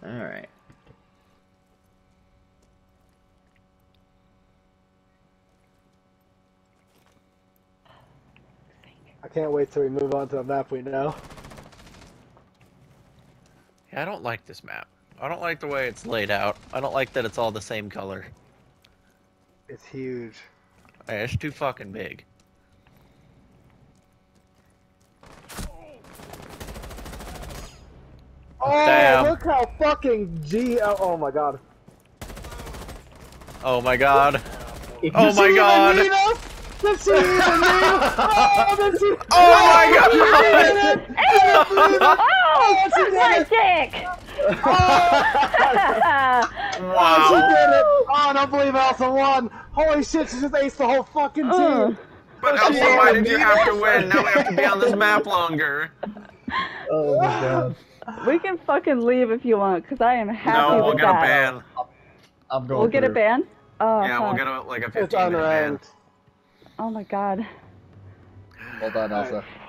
Alright. I can't wait till we move on to a map we know. Yeah, I don't like this map. I don't like the way it's laid out. I don't like that it's all the same color. It's huge. Hey, it's too fucking big. Oh, Damn. look how fucking oh my god. Oh my god. If Oh my god. Does she even need us? Oh, does she... Oh my god. Oh, suck my dick! Oh, she Wow. did it! Oh, I don't believe Elsa won! Holy shit, she just aced the whole fucking team! But Elsa, why did you have to win? Now we have to be on this map longer. Oh my god. We can fucking leave if you want, because I am happy No, we'll with get a that. ban. I'm going We'll get a through. ban? Oh, Yeah, we'll fuck. get a, like a It's 15-minute ban. unranked. Oh my god. Well done, Elsa.